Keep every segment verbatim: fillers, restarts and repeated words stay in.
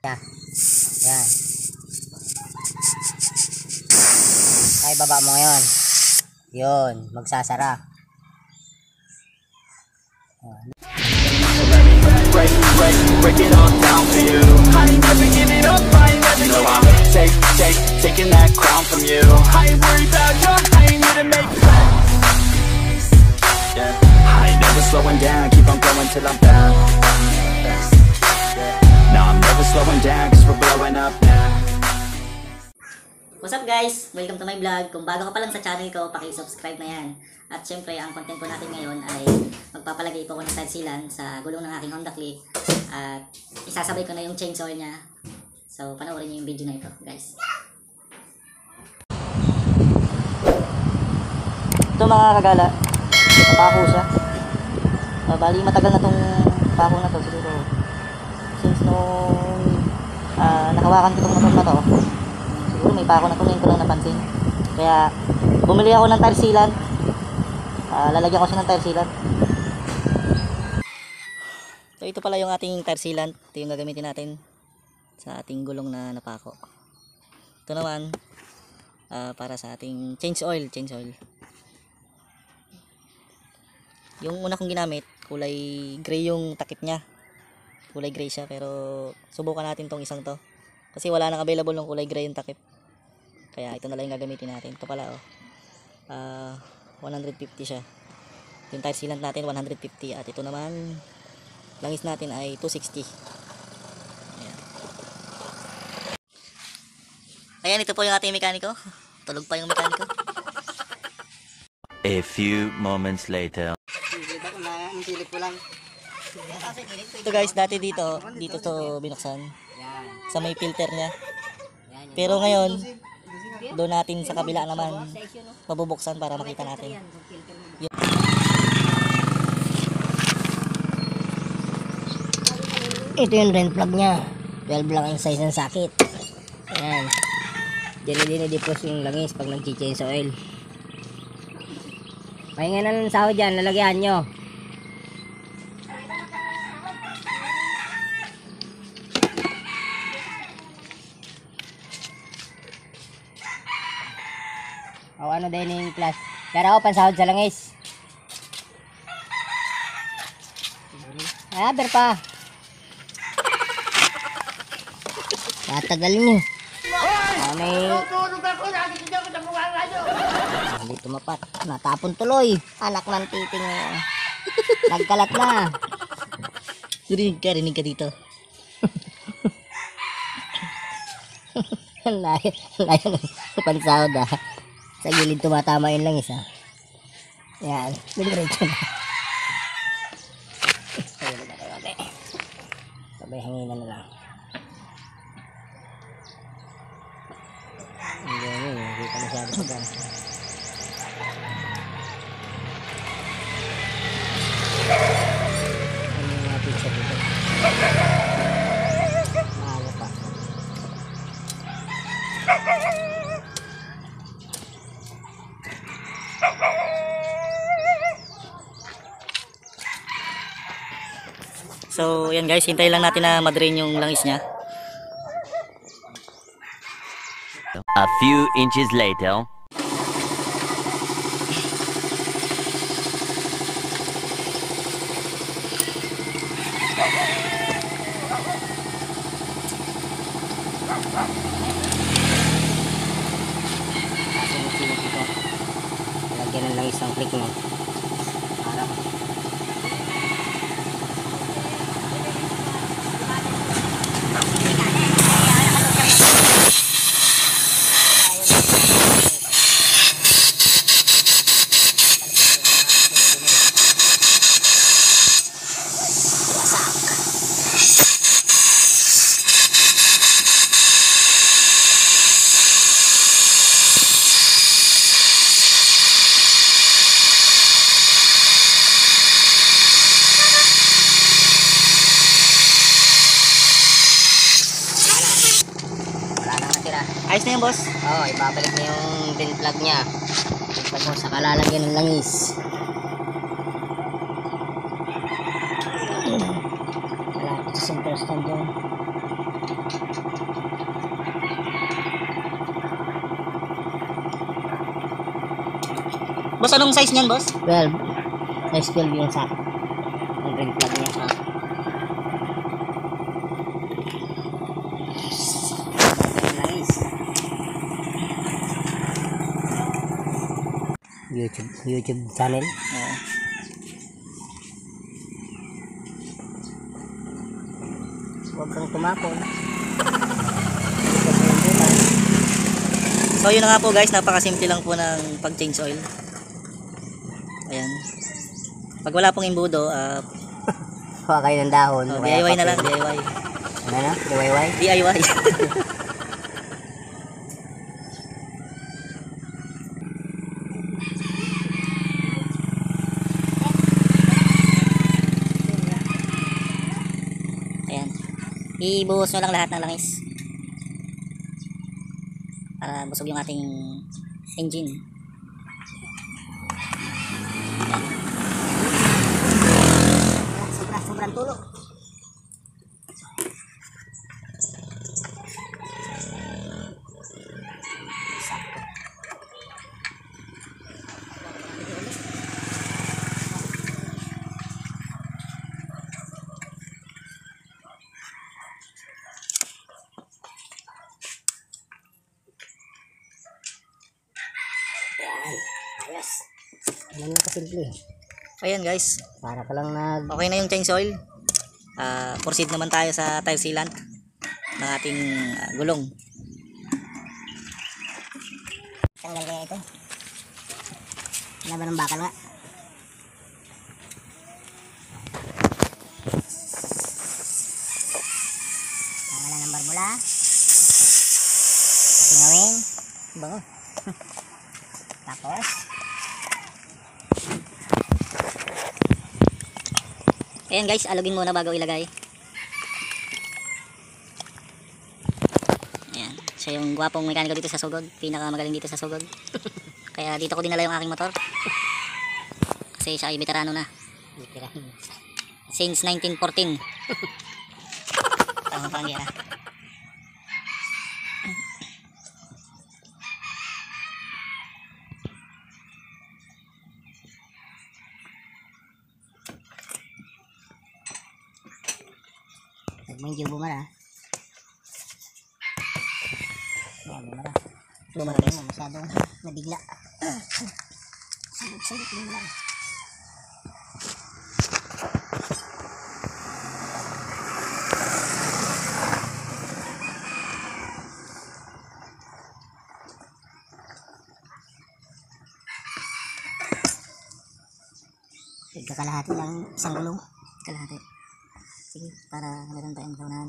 Yan. Ay, baba mo ngayon. Yun, magsasara. Break, break, break it all down for you. I ain't never giving up, I ain't never giving up. Take, take, taking that crown from you. I ain't worried about you, I ain't here to make plans. Yeah, I ain't never slowing down, keep on going till I'm down. No, I'm never slowing down, cause we're blowing up now. What's up guys? Welcome to my vlog. Kung bago ka pa lang sa channel ko, paki-subscribe na yan. At syempre, ang content ko natin ngayon ay magpapalagay po ako ng sidesealan sa gulong ng aking Honda Click. At isasabay ko na yung chainsaw niya. So, panoorin niyo yung video na ito, guys. Ito mga kagala, napako siya. Uh, bali, matagal na tong pako na to. Siguro, since nung uh, nakawakan ko tong motor na to, siguro may pako na to, ngayon ko lang napansin. Kaya, bumili ako ng tire sealant. Uh, lalagyan ko siya ng tire sealant. So ito pala yung ating tire sealant. Ito yung gagamitin natin sa ating gulong na napako. Ito naman uh, para sa ating change oil, change oil. Yung una kong ginamit, kulay gray yung takip niya. Kulay gray siya, pero subukan natin tong isang to. Kasi wala nang available ng kulay gray yung takip. Kaya ito na lang yung gagamitin natin. Ito pala oh. Uh, one hundred fifty siya. Yung tire sealant natin one hundred fifty at ito naman langis natin ay two sixty. Ayan. Ayan, ito po yung ating mekaniko. Tulog pa yung mekaniko. A few moments later. Ito guys, dati dito, dito to binuksan. Sa may filter niya. Pero ngayon, doon natin sa kabila naman mabubuksan para makita natin. Ito yung drain plug niya. twelve lang ang size ng sakit. Ayan. Diyan din i-depose yung langis pag nag-change oil. Pahinga na ng sahod dyan, lalagyan nyo. O ano din yung plus. Pero ako pansahod sa langis. Ah, ber pa. Tatagal nyo. Ah, may... Hindi tumapat. Natapon tuloy. Anak ng titing. Nagkalat na. Rinig ka, rinig ka dito. Layo, layo ng pansahod ah. Sa gilid tumatama yun lang isa. Yan, biliretso na. Ayun na tayo natin. Sabay hanginan na lang. Hindi yun, hindi pa masyado pa gano'n. Ano yung mga pizza dito? Maaga pa. So, yan guys, hintayin lang natin na madrain yung langis niya. A few inches later. Lagyan ng langis ng click mo. Harap. Ayos na yan, boss. Oo, oh, ibabalik na yung drain plug niya. Tapos saka lalagyan ng langis. Malapit sa center stand yun. Boss, anong size niyan, boss? twelve. Size twelve yung socket. Yung ring plug niya. Nice. YouTube, YouTube channel. Oo. Huwag kang tumapon. So yun na nga po guys, napakasimple lang po ng pag-change oil. Ayan. Pag wala pong imbudo, uh, Kuha kayo ng dahon. oh, o D I Y kaya na lang, D papel. I Y. Ano na? D I Y? D I Y. Ayan. Ibuhos nyo lang lahat ng langis. Para busog yung ating engine. Sobra, sobrang tulo. Ayos. Ano lang kasimple. Ayan guys. Para ka lang nag... Okay na yung change oil. Ah, proceed naman tayo sa tire sealant ng ating ah, gulong. Tanggal kaya ito. Laban ng bakal nga. Tanggalan ng barbula. Tingawin. Bango. Tapos. Ayan guys, alugin muna bago ilagay. Ayan, siya yung gwapong mekaniko dito sa Sugod. Pinakamagaling dito sa Sugod. Kaya dito ko dinala yung aking motor. Kasi siya ay veterano na. Since nineteen fourteen. Tama pang gira. Medyo bumara. Yan, bumara. Bumara guys. Masyadong nabigla. Salit-salit din lang. Kalahati lang isang gulong. Kalahati. Sige, para meron tayong kaunahan.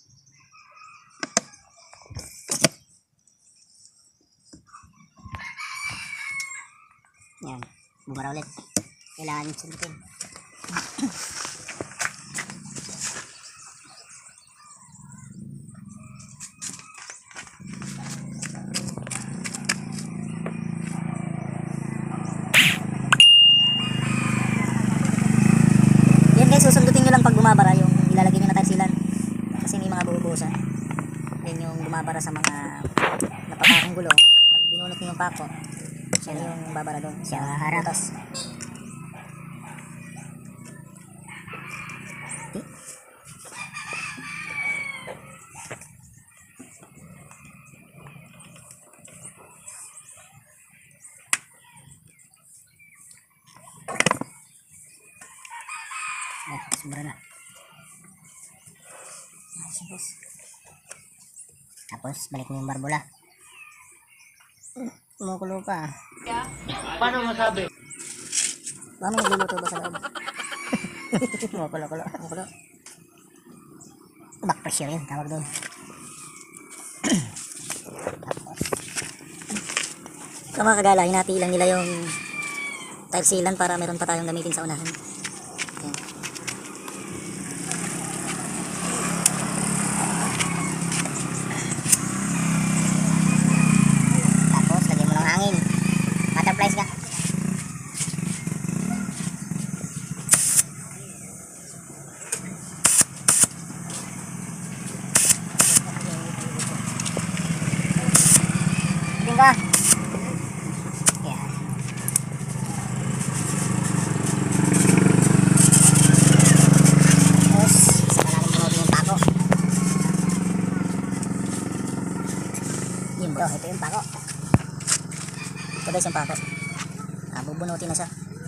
Yan, bumara ulit. Kailangan yung sulitin. Yan guys, susundutin nyo lang pag bumabara yung ilalagay nyo na tire sealant. Kasi may mga buo-buosan. Yan yung bumabara sa mga napapakong gulong. Pag binunot nyo yung pako, siya na yung babara doon. Siya harap. Butas. Ah, sobra na. Tapos, balik mo yung barbula. Kumukulo pa. Paano nagluluto ba sa loob? Kumukulo-kulo. Kumukulo. Back pressure yun, tawag doon. Sa mga kagala, hinati lang nila yung tire sealant para meron pa tayong gamitin sa unahan. Ayan. Tapos, lagyan mo ng hangin. Butterflies ka. Tingin ka. Yan. Ito, ito yung pako. Ito guys yung pako. Ah, bubunutin na siya.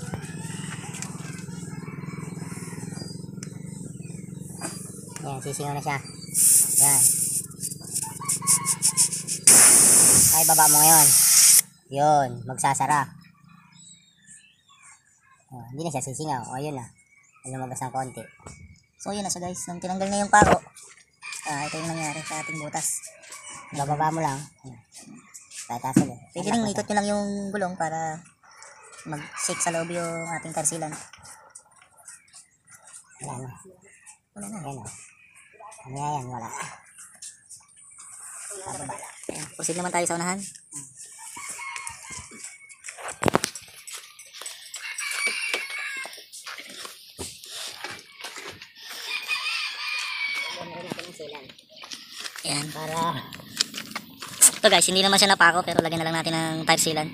Yan, sisingaw na siya. Yan. Ay, baba mo ngayon. Yun, magsasara. Oh, hindi na siya sisingaw. O, yun na. Lumabas ng konti. So yun na siya guys. Nung tinanggal na yung pako, ah, ito yung nangyari sa ating butas. Bababa mo lang. Tataas ulit. Pwede rin ikot nyo lang yung gulong para mag-shake sa loob yung ating karsilan. Wala na. Wala na. Yan o. Ano yan? Wala. Bababa lang. Ayan, proceed naman tayo sa unahan. Gamitin natin ang silan. Ayan. Para Ito guys, hindi naman siya napako pero lagyan na lang natin ng tire sealant.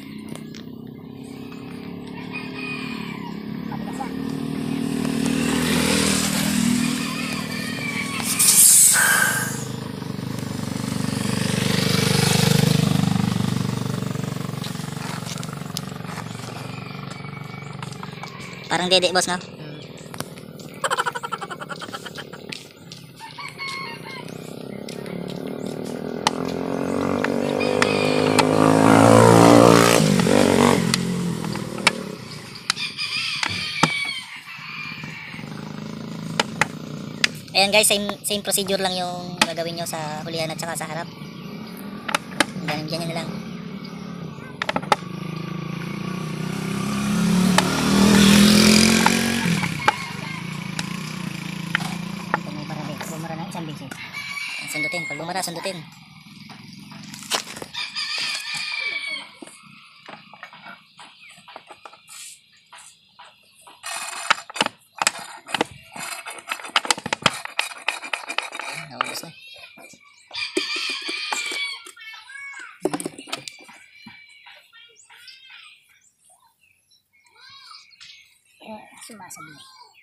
Parang dede boss, no? Ayan guys, same same procedure lang yung gagawin nyo sa hulihan at saka sa harap. Ganun ganyan na lang. bumara na. Bumara na isang bisis. Sundutin, pag bumara, sundutin. Naubos na. Eh, sumasabi.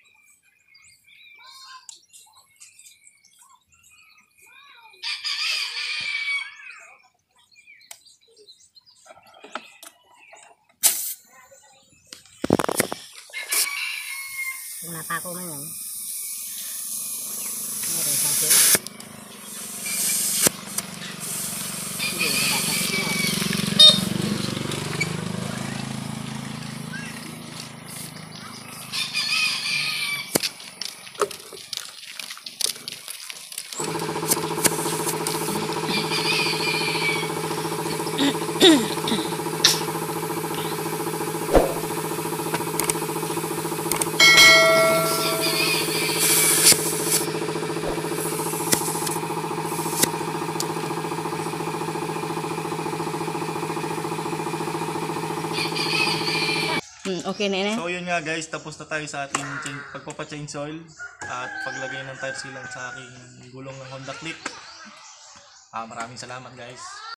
Kung napako man yan, meron isang sila. Hindi, dapat ito. Hmm, okay na yun eh. So yun nga guys, tapos na tayo sa ating chain, pagpapa-change oil at paglagay ng tire sealant sa aking gulong ng Honda Click. Ah, maraming salamat guys.